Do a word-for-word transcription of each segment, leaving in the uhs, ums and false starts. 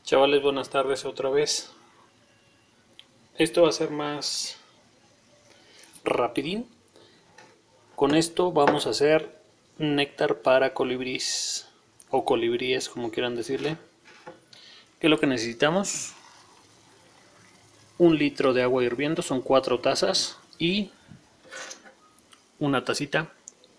Chavales, buenas tardes otra vez. Esto va a ser más rapidín. Con esto vamos a hacer néctar para colibríes o colibríes, como quieran decirle. ¿Qué es lo que necesitamos? Un litro de agua hirviendo, son cuatro tazas, y una tacita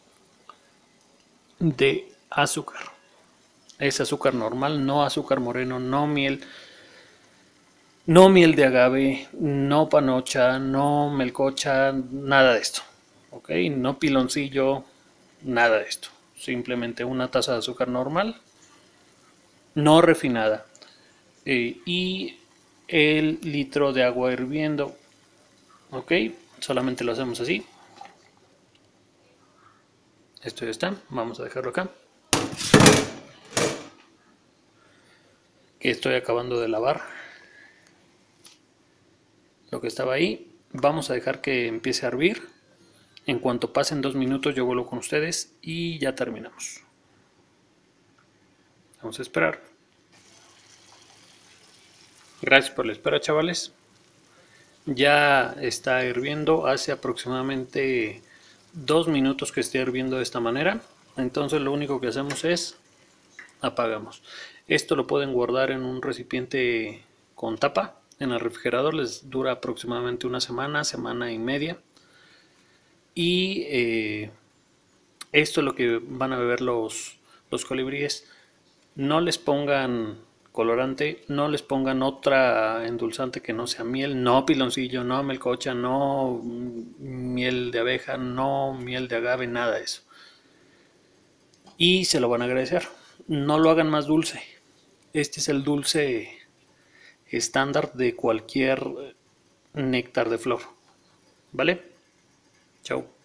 de azúcar. Es azúcar normal, no azúcar moreno, no miel. No miel de agave, no panocha, no melcocha, nada de esto. ¿Ok? No piloncillo, nada de esto. Simplemente una taza de azúcar normal, no refinada. Eh, y el litro de agua hirviendo. ¿Ok? Solamente lo hacemos así. Esto ya está. Vamos a dejarlo acá. Que estoy acabando de lavar lo que estaba ahí. Vamos a dejar que empiece a hervir. En cuanto pasen dos minutos yo vuelvo con ustedes y ya terminamos. Vamos a esperar. Gracias por la espera, chavales. Ya está hirviendo. Hace aproximadamente dos minutos que está hirviendo de esta manera. Entonces lo único que hacemos es apagamos. Esto lo pueden guardar en un recipiente con tapa en el refrigerador. Les dura aproximadamente una semana, semana y media. Y eh, esto es lo que van a beber los, los colibríes. No les pongan colorante, no les pongan otra endulzante que no sea miel, no piloncillo, no melcocha, no miel de abeja, no miel de agave, nada de eso. Y se lo van a agradecer. No lo hagan más dulce. Este es el dulce estándar de cualquier néctar de flor. ¿Vale? Chao.